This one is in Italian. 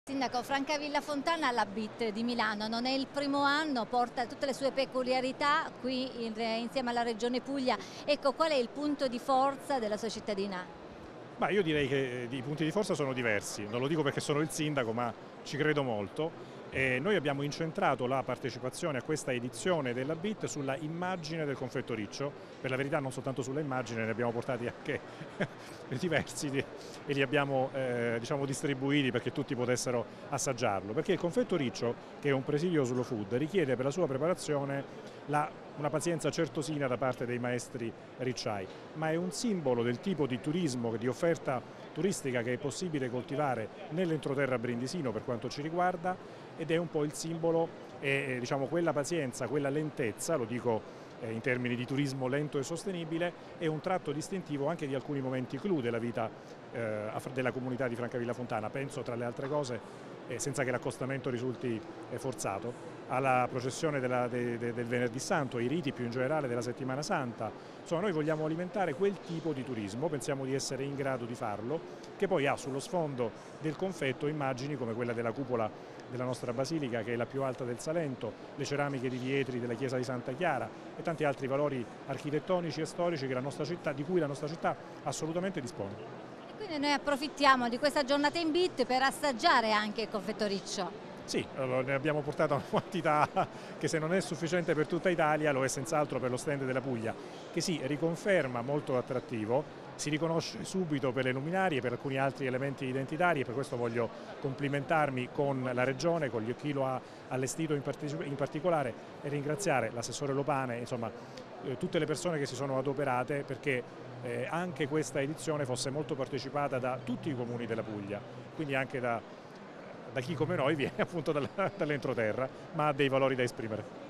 Sindaco, Francavilla Fontana, la BIT di Milano, non è il primo anno, porta tutte le sue peculiarità qui insieme alla Regione Puglia. Ecco, qual è il punto di forza della sua cittadina? Ma io direi che i punti di forza sono diversi, non lo dico perché sono il sindaco, ma ci credo molto. Noi abbiamo incentrato la partecipazione a questa edizione della BIT sulla immagine del confetto riccio, per la verità non soltanto sulla immagine, ne abbiamo portati anche diversi e li abbiamo diciamo, distribuiti perché tutti potessero assaggiarlo, perché il confetto riccio, che è un presidio slow food, richiede per la sua preparazione una pazienza certosina da parte dei maestri ricciai, ma è un simbolo del tipo di turismo, di offerta turistica che è possibile coltivare nell'entroterra brindisino per quanto ci riguarda, ed è un po' il simbolo, diciamo, quella pazienza, quella lentezza, lo dico in termini di turismo lento e sostenibile, è un tratto distintivo anche di alcuni momenti clou della vita della comunità di Francavilla Fontana. Penso, tra le altre cose, senza che l'accostamento risulti forzato, alla processione del Venerdì Santo, ai riti più in generale della Settimana Santa. Insomma, noi vogliamo alimentare quel tipo di turismo, pensiamo di essere in grado di farlo, che poi ha sullo sfondo del confetto immagini come quella della cupola della nostra basilica, che è la più alta del Salento, le ceramiche di Vietri della chiesa di Santa Chiara e tanti altri valori architettonici e storici che di cui la nostra città assolutamente dispone. Quindi noi approfittiamo di questa giornata in BIT per assaggiare anche il confetto riccio. Sì, allora, ne abbiamo portata una quantità che, se non è sufficiente per tutta Italia, lo è senz'altro per lo stand della Puglia, che si riconferma molto attrattivo, si riconosce subito per le luminarie e per alcuni altri elementi identitari, e per questo voglio complimentarmi con la Regione, con chi lo ha allestito in particolare, e ringraziare l'assessore Lopane, insomma tutte le persone che si sono adoperate perché anche questa edizione fosse molto partecipata da tutti i comuni della Puglia, quindi anche da chi come noi viene appunto dall'entroterra, ma ha dei valori da esprimere.